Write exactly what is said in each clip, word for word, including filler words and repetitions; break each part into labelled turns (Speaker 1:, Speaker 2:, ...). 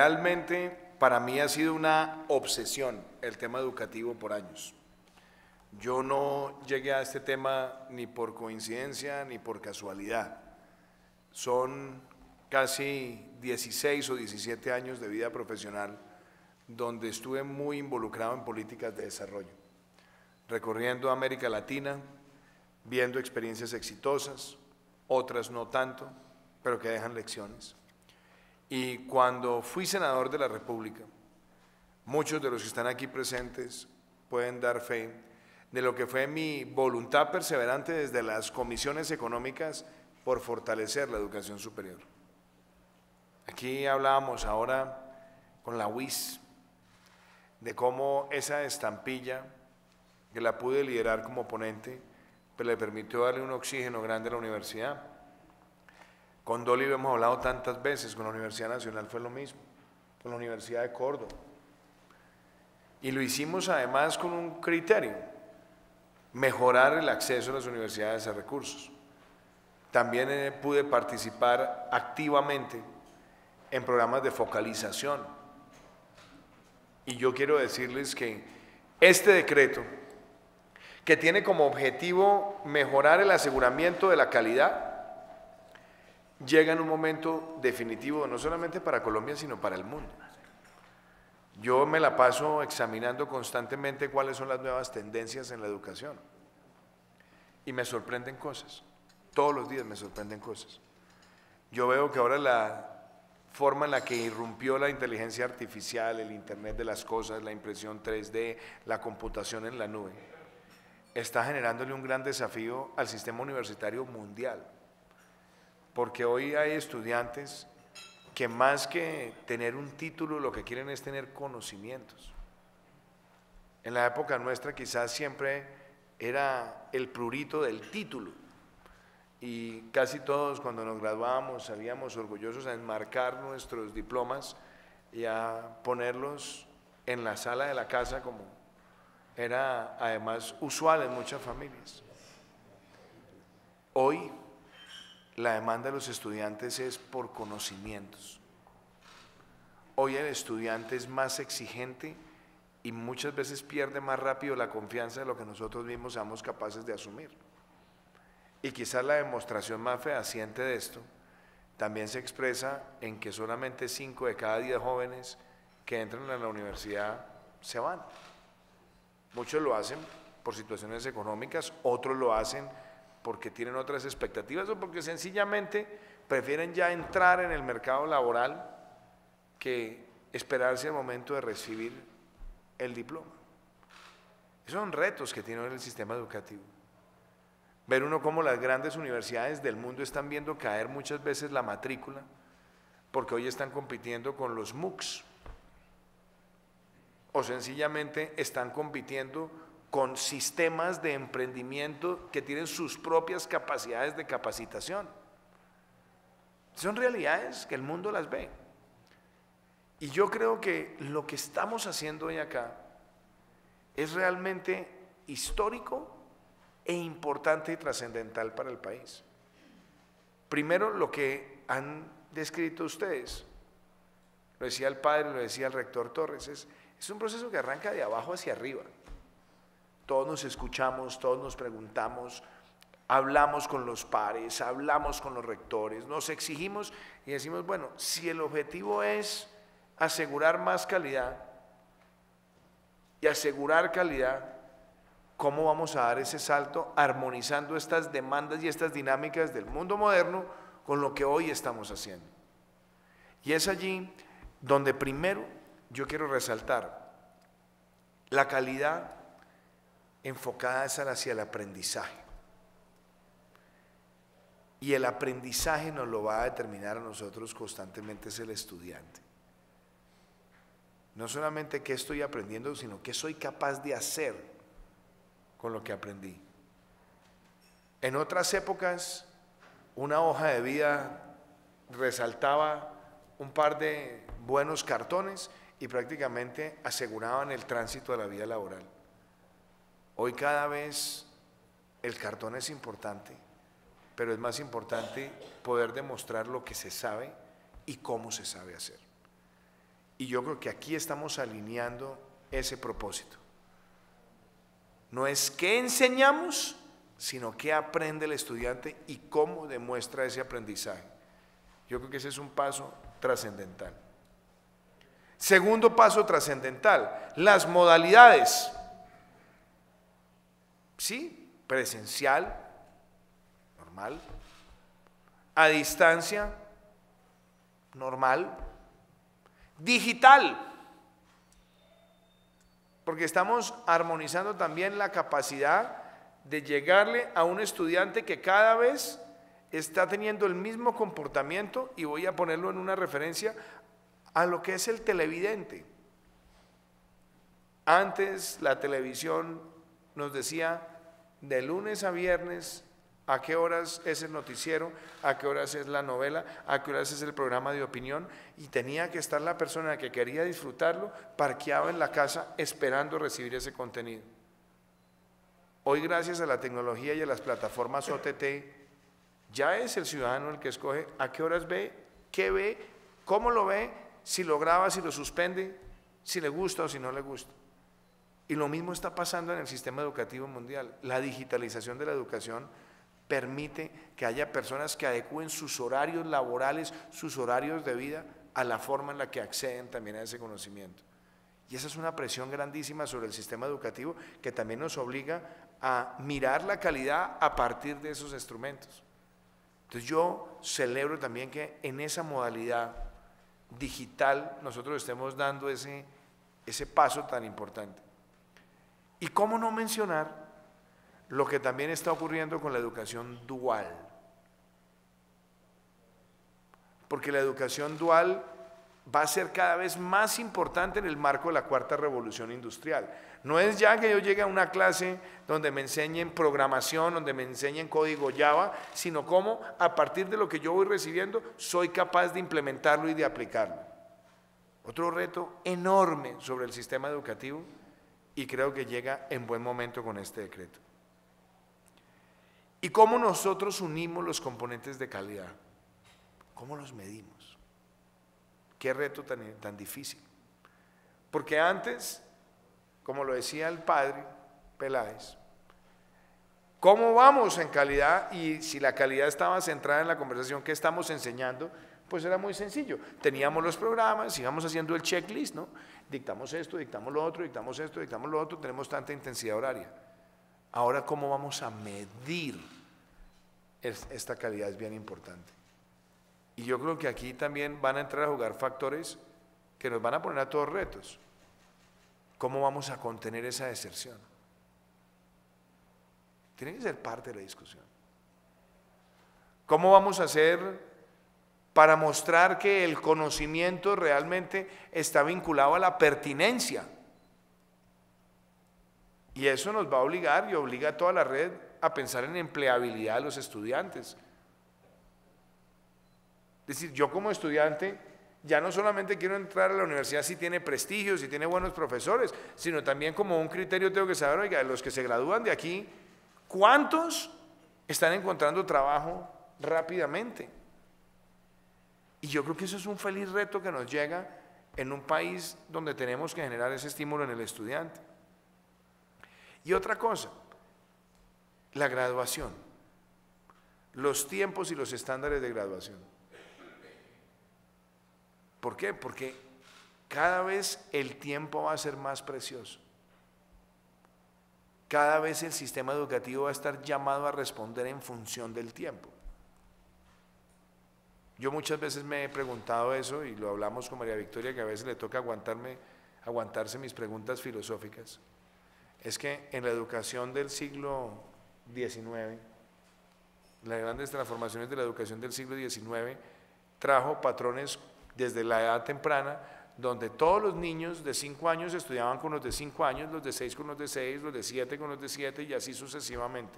Speaker 1: realmente para mí ha sido una obsesión el tema educativo por años. Yo no llegué a este tema ni por coincidencia ni por casualidad. Son casi dieciséis o diecisiete años de vida profesional donde estuve muy involucrado en políticas de desarrollo, recorriendo América Latina, viendo experiencias exitosas, otras no tanto, pero que dejan lecciones. Y cuando fui senador de la República, muchos de los que están aquí presentes pueden dar fe de lo que fue mi voluntad perseverante desde las comisiones económicas por fortalecer la educación superior. Aquí hablábamos ahora con la U I S de cómo esa estampilla, que la pude liderar como ponente, pero le permitió darle un oxígeno grande a la universidad. Con Dolly lo hemos hablado tantas veces, con la Universidad Nacional fue lo mismo, con la Universidad de Córdoba. Y lo hicimos además con un criterio: mejorar el acceso a las universidades a recursos. También eh, pude participar activamente en programas de focalización. Y yo quiero decirles que este decreto, que tiene como objetivo mejorar el aseguramiento de la calidad, llega en un momento definitivo no solamente para Colombia, sino para el mundo. Yo me la paso examinando constantemente cuáles son las nuevas tendencias en la educación y me sorprenden cosas, todos los días me sorprenden cosas. Yo veo que ahora la forma en la que irrumpió la inteligencia artificial, el Internet de las cosas, la impresión tres D, la computación en la nube, está generándole un gran desafío al sistema universitario mundial, porque hoy hay estudiantes que más que tener un título lo que quieren es tener conocimientos. En la época nuestra quizás siempre era el prurito del título y casi todos cuando nos graduábamos salíamos orgullosos a enmarcar nuestros diplomas y a ponerlos en la sala de la casa, como era además usual en muchas familias. Hoy la demanda de los estudiantes es por conocimientos. Hoy el estudiante es más exigente y muchas veces pierde más rápido la confianza de lo que nosotros mismos seamos capaces de asumir. Y quizás la demostración más fehaciente de esto también se expresa en que solamente cinco de cada diez jóvenes que entran a la universidad se van. Muchos lo hacen por situaciones económicas, otros lo hacen porque tienen otras expectativas o porque sencillamente prefieren ya entrar en el mercado laboral que esperarse el momento de recibir el diploma. Esos son retos que tiene hoy el sistema educativo. Ver uno cómo las grandes universidades del mundo están viendo caer muchas veces la matrícula porque hoy están compitiendo con los MOOCs o sencillamente están compitiendo con sistemas de emprendimiento que tienen sus propias capacidades de capacitación. Son realidades que el mundo las ve. Y yo creo que lo que estamos haciendo hoy acá es realmente histórico e importante y trascendental para el país. Primero, lo que han descrito ustedes, lo decía el padre, lo decía el rector Torres, es, es un proceso que arranca de abajo hacia arriba. Todos nos escuchamos, todos nos preguntamos, hablamos con los pares, hablamos con los rectores, nos exigimos y decimos, bueno, si el objetivo es asegurar más calidad y asegurar calidad, ¿cómo vamos a dar ese salto armonizando estas demandas y estas dinámicas del mundo moderno con lo que hoy estamos haciendo? Y es allí donde primero yo quiero resaltar la calidad enfocada hacia el aprendizaje. Y el aprendizaje nos lo va a determinar a nosotros constantemente, es el estudiante. No solamente qué estoy aprendiendo, sino qué soy capaz de hacer con lo que aprendí. En otras épocas, una hoja de vida resaltaba un par de buenos cartones y prácticamente aseguraban el tránsito de la vida laboral. Hoy cada vez el cartón es importante, pero es más importante poder demostrar lo que se sabe y cómo se sabe hacer. Y yo creo que aquí estamos alineando ese propósito. No es qué enseñamos, sino qué aprende el estudiante y cómo demuestra ese aprendizaje. Yo creo que ese es un paso trascendental. Segundo paso trascendental, las modalidades. Sí, presencial, normal. A distancia, normal. Digital, porque estamos armonizando también la capacidad de llegarle a un estudiante que cada vez está teniendo el mismo comportamiento, y voy a ponerlo en una referencia a lo que es el televidente. Antes la televisión nos decía de lunes a viernes a qué horas es el noticiero, a qué horas es la novela, a qué horas es el programa de opinión, y tenía que estar la persona que quería disfrutarlo parqueada en la casa esperando recibir ese contenido. Hoy, gracias a la tecnología y a las plataformas O T T, ya es el ciudadano el que escoge a qué horas ve, qué ve, cómo lo ve, si lo graba, si lo suspende, si le gusta o si no le gusta. Y lo mismo está pasando en el sistema educativo mundial. La digitalización de la educación permite que haya personas que adecúen sus horarios laborales, sus horarios de vida, a la forma en la que acceden también a ese conocimiento. Y esa es una presión grandísima sobre el sistema educativo, que también nos obliga a mirar la calidad a partir de esos instrumentos. Entonces yo celebro también que en esa modalidad digital nosotros estemos dando ese, ese paso tan importante. Y cómo no mencionar lo que también está ocurriendo con la educación dual. Porque la educación dual va a ser cada vez más importante en el marco de la cuarta revolución industrial. No es ya que yo llegue a una clase donde me enseñen programación, donde me enseñen código Java, sino cómo a partir de lo que yo voy recibiendo soy capaz de implementarlo y de aplicarlo. Otro reto enorme sobre el sistema educativo, y creo que llega en buen momento con este decreto. ¿Y cómo nosotros unimos los componentes de calidad? ¿Cómo los medimos? Qué reto tan, tan difícil. Porque antes, como lo decía el padre Peláez, ¿cómo vamos en calidad? Y si la calidad estaba centrada en la conversación que estamos enseñando, pues era muy sencillo. Teníamos los programas, íbamos haciendo el checklist, ¿no? Dictamos esto, dictamos lo otro, dictamos esto, dictamos lo otro, tenemos tanta intensidad horaria. Ahora, ¿cómo vamos a medir esta calidad? Es bien importante. Y yo creo que aquí también van a entrar a jugar factores que nos van a poner a todos retos. ¿Cómo vamos a contener esa deserción? Tiene que ser parte de la discusión. ¿Cómo vamos a hacer para mostrar que el conocimiento realmente está vinculado a la pertinencia? Y eso nos va a obligar, y obliga a toda la red, a pensar en empleabilidad de los estudiantes. Es decir, yo como estudiante ya no solamente quiero entrar a la universidad si tiene prestigio, si tiene buenos profesores, sino también como un criterio tengo que saber, oiga, de los que se gradúan de aquí, ¿cuántos están encontrando trabajo rápidamente? Y yo creo que eso es un feliz reto que nos llega en un país donde tenemos que generar ese estímulo en el estudiante. Y otra cosa, la graduación, los tiempos y los estándares de graduación. ¿Por qué? Porque cada vez el tiempo va a ser más precioso. Cada vez el sistema educativo va a estar llamado a responder en función del tiempo. Yo muchas veces me he preguntado eso, y lo hablamos con María Victoria, que a veces le toca aguantarme, aguantarse mis preguntas filosóficas. Es que en la educación del siglo diecinueve, las grandes transformaciones de la educación del siglo diecinueve trajo patrones desde la edad temprana, donde todos los niños de cinco años estudiaban con los de cinco años, los de seis con los de seis, los de siete con los de siete, y así sucesivamente.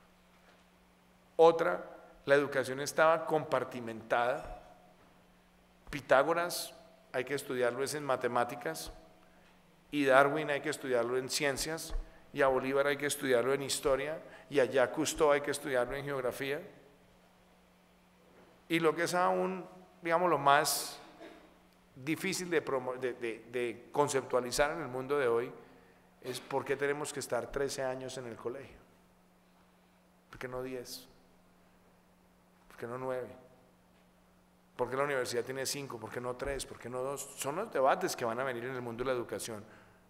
Speaker 1: Otra, la educación estaba compartimentada. Pitágoras hay que estudiarlo es en matemáticas, y Darwin hay que estudiarlo en ciencias, y a Bolívar hay que estudiarlo en historia, y a Jacques Cousteau hay que estudiarlo en geografía. Y lo que es aún, digamos, lo más difícil de, de, de, de conceptualizar en el mundo de hoy es por qué tenemos que estar trece años en el colegio. ¿Por qué no diez? ¿Por qué no nueve? ¿Por qué la universidad tiene cinco? ¿Por qué no tres? ¿Por qué no dos? Son los debates que van a venir en el mundo de la educación.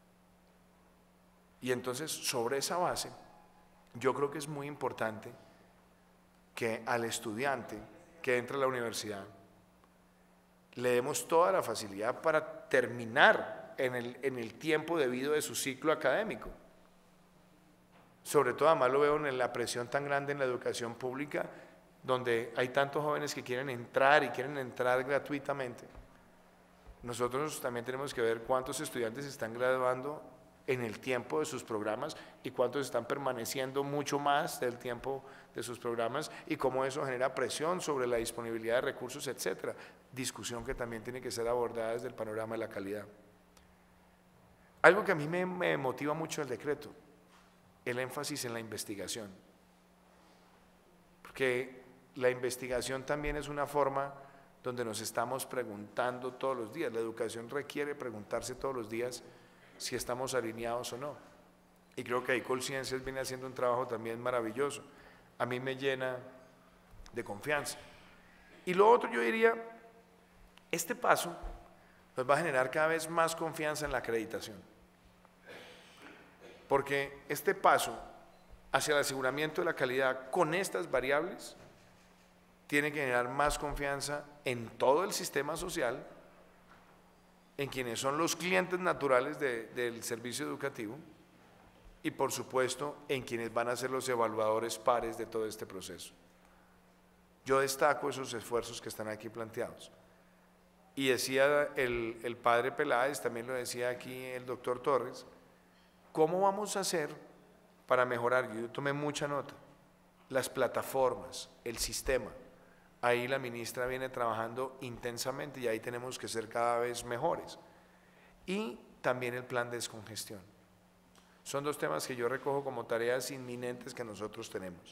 Speaker 1: Y entonces, sobre esa base, yo creo que es muy importante que al estudiante que entra a la universidad le demos toda la facilidad para terminar en el, en el tiempo debido de su ciclo académico. Sobre todo, además lo veo en la presión tan grande en la educación pública, donde hay tantos jóvenes que quieren entrar y quieren entrar gratuitamente. Nosotros también tenemos que ver cuántos estudiantes están graduando en el tiempo de sus programas y cuántos están permaneciendo mucho más del tiempo de sus programas y cómo eso genera presión sobre la disponibilidad de recursos, etcétera. Discusión que también tiene que ser abordada desde el panorama de la calidad. Algo que a mí me, me motiva mucho el decreto, el énfasis en la investigación. Porque la investigación también es una forma donde nos estamos preguntando todos los días. La educación requiere preguntarse todos los días si estamos alineados o no. Y creo que ahí Colciencias viene haciendo un trabajo también maravilloso. A mí me llena de confianza. Y lo otro yo diría, este paso nos va a generar cada vez más confianza en la acreditación. Porque este paso hacia el aseguramiento de la calidad con estas variables tiene que generar más confianza en todo el sistema social, en quienes son los clientes naturales de, del servicio educativo y por supuesto en quienes van a ser los evaluadores pares de todo este proceso. Yo destaco esos esfuerzos que están aquí planteados. Y decía el, el padre Peláez, también lo decía aquí el doctor Torres, ¿cómo vamos a hacer para mejorar? Yo tomé mucha nota, las plataformas, el sistema. Ahí la ministra viene trabajando intensamente y ahí tenemos que ser cada vez mejores. Y también el plan de descongestión. Son dos temas que yo recojo como tareas inminentes que nosotros tenemos.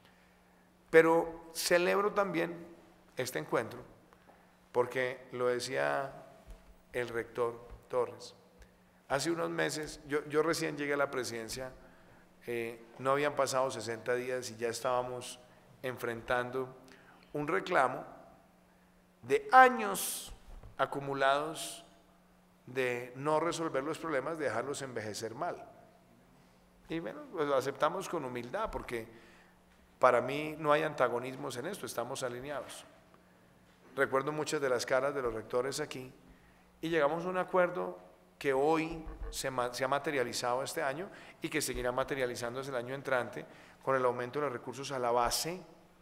Speaker 1: Pero celebro también este encuentro, porque lo decía el rector Torres. Hace unos meses, yo, yo recién llegué a la presidencia, eh, no habían pasado sesenta días y ya estábamos enfrentando un reclamo de años acumulados de no resolver los problemas, de dejarlos envejecer mal. Y bueno, pues lo aceptamos con humildad, porque para mí no hay antagonismos en esto, estamos alineados. Recuerdo muchas de las caras de los rectores aquí y llegamos a un acuerdo que hoy se, se ha materializado este año y que seguirá materializándose el año entrante con el aumento de los recursos a la base,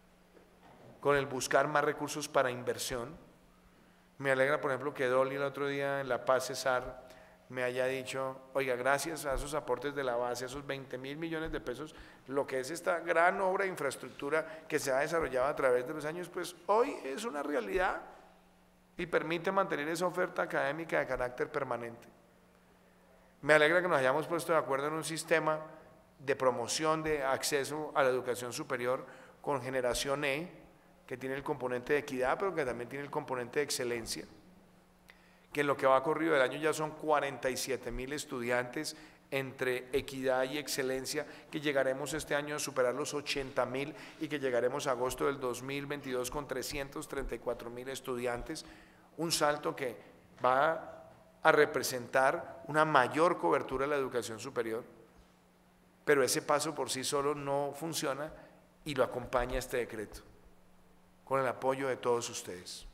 Speaker 1: con el buscar más recursos para inversión. Me alegra, por ejemplo, que Dolly el otro día en La Paz Cesar me haya dicho, oiga, gracias a esos aportes de la base, esos veinte mil millones de pesos, lo que es esta gran obra de infraestructura que se ha desarrollado a través de los años, pues hoy es una realidad y permite mantener esa oferta académica de carácter permanente. Me alegra que nos hayamos puesto de acuerdo en un sistema de promoción de acceso a la educación superior con Generación E, que tiene el componente de equidad, pero que también tiene el componente de excelencia, que en lo que va corrido del año ya son cuarenta y siete mil estudiantes entre equidad y excelencia, que llegaremos este año a superar los ochenta mil y que llegaremos a agosto del dos mil veintidós con trescientos treinta y cuatro mil estudiantes, un salto que va a representar una mayor cobertura de la educación superior, pero ese paso por sí solo no funciona y lo acompaña este decreto, con el apoyo de todos ustedes.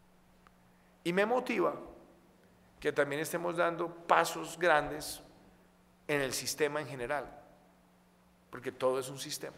Speaker 1: Y me motiva que también estemos dando pasos grandes en el sistema en general, porque todo es un sistema.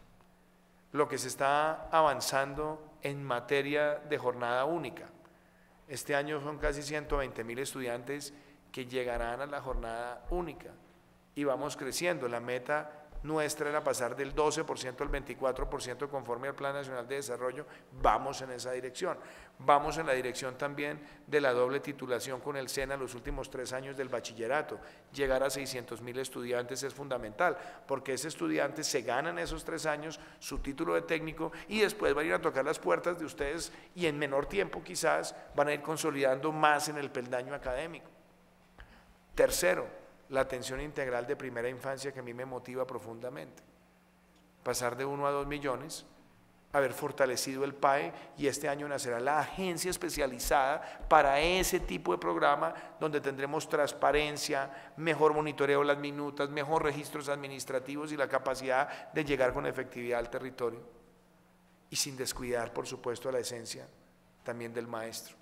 Speaker 1: Lo que se está avanzando en materia de jornada única. Este año son casi ciento veinte mil estudiantes que llegarán a la jornada única y vamos creciendo. La meta nuestra era pasar del doce por ciento al veinticuatro por ciento conforme al Plan Nacional de Desarrollo. Vamos en esa dirección. Vamos en la dirección también de la doble titulación con el SENA los últimos tres años del bachillerato. Llegar a seiscientos mil estudiantes es fundamental, porque ese estudiante se gana en esos tres años su título de técnico y después van a ir a tocar las puertas de ustedes y en menor tiempo quizás van a ir consolidando más en el peldaño académico. Tercero, la atención integral de primera infancia, que a mí me motiva profundamente. Pasar de uno a dos millones, haber fortalecido el P A E, y este año nacerá la agencia especializada para ese tipo de programa, donde tendremos transparencia, mejor monitoreo de las minutas, mejor registros administrativos y la capacidad de llegar con efectividad al territorio. Y sin descuidar, por supuesto, la esencia también del maestro.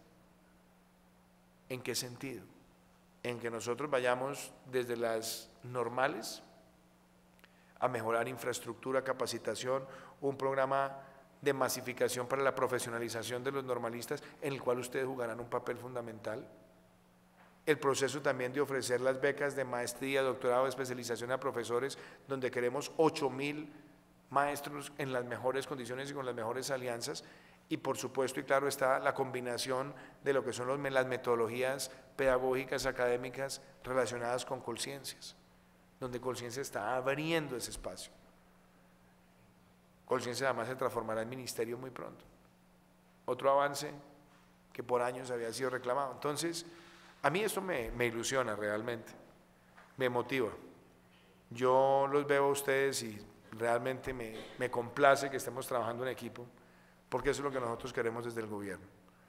Speaker 1: ¿En qué sentido? En que nosotros vayamos desde las normales a mejorar infraestructura, capacitación, un programa de masificación para la profesionalización de los normalistas, en el cual ustedes jugarán un papel fundamental. El proceso también de ofrecer las becas de maestría, doctorado, especialización a profesores, donde queremos ocho mil maestros en las mejores condiciones y con las mejores alianzas. Y por supuesto, y claro, está la combinación de lo que son los, las metodologías pedagógicas académicas relacionadas con Colciencias, donde Colciencias está abriendo ese espacio. Colciencias además se transformará en ministerio muy pronto. Otro avance que por años había sido reclamado. Entonces, a mí esto me, me ilusiona realmente, me motiva. Yo los veo a ustedes y realmente me, me complace que estemos trabajando en equipo, porque eso es lo que nosotros queremos desde el gobierno.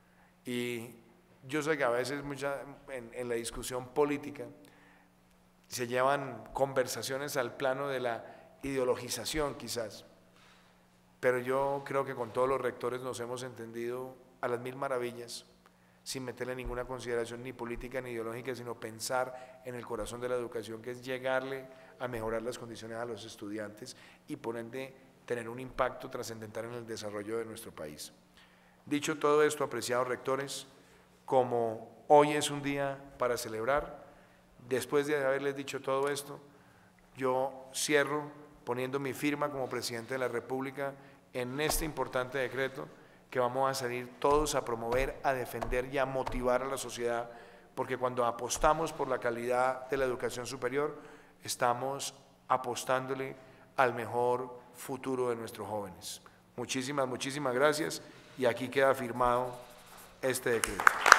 Speaker 1: Y yo sé que a veces mucha, en, en la discusión política se llevan conversaciones al plano de la ideologización quizás, pero yo creo que con todos los rectores nos hemos entendido a las mil maravillas, sin meterle ninguna consideración ni política ni ideológica, sino pensar en el corazón de la educación, que es llegarle a mejorar las condiciones a los estudiantes y por ende tener un impacto trascendental en el desarrollo de nuestro país. Dicho todo esto, apreciados rectores, como hoy es un día para celebrar, después de haberles dicho todo esto, yo cierro poniendo mi firma como presidente de la República en este importante decreto que vamos a salir todos a promover, a defender y a motivar a la sociedad, porque cuando apostamos por la calidad de la educación superior, estamos apostándole al mejor futuro de nuestros jóvenes. Muchísimas, muchísimas gracias, y aquí queda firmado este decreto.